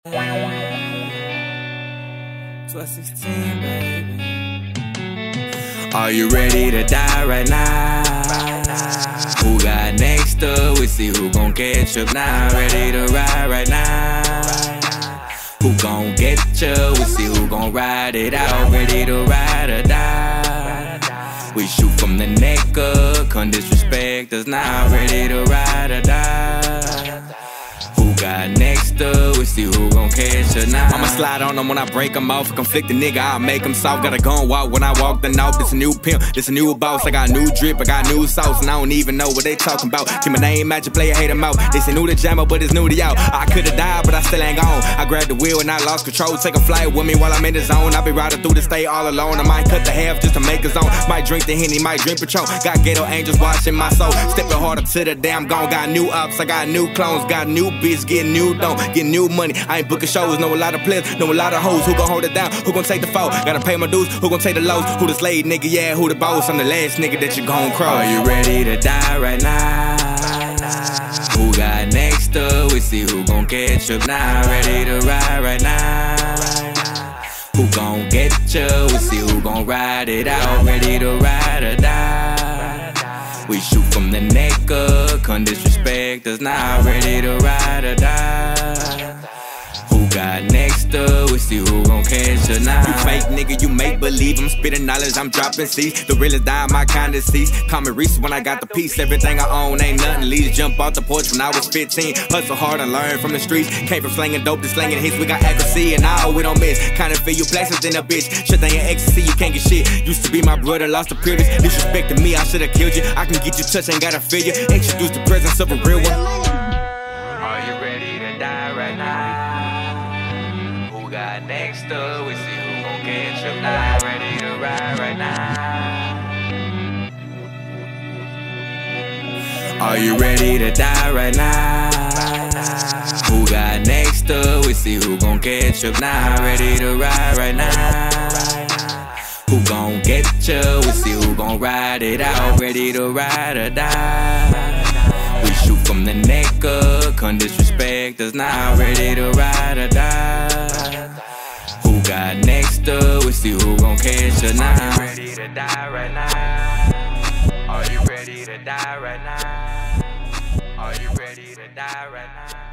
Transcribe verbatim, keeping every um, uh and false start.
twelve sixteen, baby. Are you ready to die right now? Who got next up? We see who gon' catch up now. Ready to ride right now. Who gon' get ya? We see who gon' ride it out. Ready to ride or die. We shoot from the neck up, come disrespect us now. Ready to ride or die. Who got next up? We see who gon' catch her now. I'ma slide on them when I break them off. Conflict the nigga, I'll make them soft. Got a gun walk when I walk the north. This a new pimp, this a new boss. I got new drip, I got new sauce, and I don't even know what they talking about. Keep my name at your player, hate them out. They say new to jammer, but it's new to y'all. I could've died, but I still ain't gone. I grabbed the wheel and I lost control. Take a flight with me while I'm in the zone. I be riding through the state all alone. I might cut the half just to make a zone. Might drink the Henny, might drink Patron. Got ghetto angels watching my soul. Stepping harder to the damn gone. Got new ops, I got new clones. Got new bitch, getting new don't. Get new money, I ain't booking shows. Know a lot of players, know a lot of hoes. Who gon' hold it down? Who gon' take the fall? Gotta pay my dues, who gon' take the lows? Who the slave nigga, yeah, who the boss? I'm the last nigga that you gon' cross. Are you ready to die right now? Who got next up? We see who gon' catch up now. Ready to ride right now. Who gon' get ya? We see who gon' ride it out. Ready to ride or die. We shoot from the neck up, come disrespect us now. Ready to ride or die. Who got next up? We see who gon' catch her now. You fake nigga, you make believe. I'm spitting knowledge, I'm dropping seeds. The realest die, my kind of seeds. Call me Reese when I got the piece. Everything I own ain't nothing least. Jump off the porch when I was fifteen. Hustle hard and learn from the streets. Came from slanging dope to slanging hits. We got accuracy and all we don't miss. Kinda feel you places in a bitch. Shit ain't ecstasy, you can't get shit. Used to be my brother, lost the privilege. Disrespecting me, I should've killed you. I can get you touch, ain't gotta feel you. Introduce the presence of a real one. Are you ready to die right now? Who got next up? We see who gon' catch up now. Ready to ride right now. Are you ready to die right now? Who got next up? We see who gon' catch up now. Ready to ride right now. Who gon' get ya? We see who gon' ride it out. Ready to ride or die. We shoot from the neck up, come disrespect us now. Ready to ride or die. Who got next up? We see who gon' catch her now. Are you ready to die right now? Are you ready to die right now? Are you ready to die right now?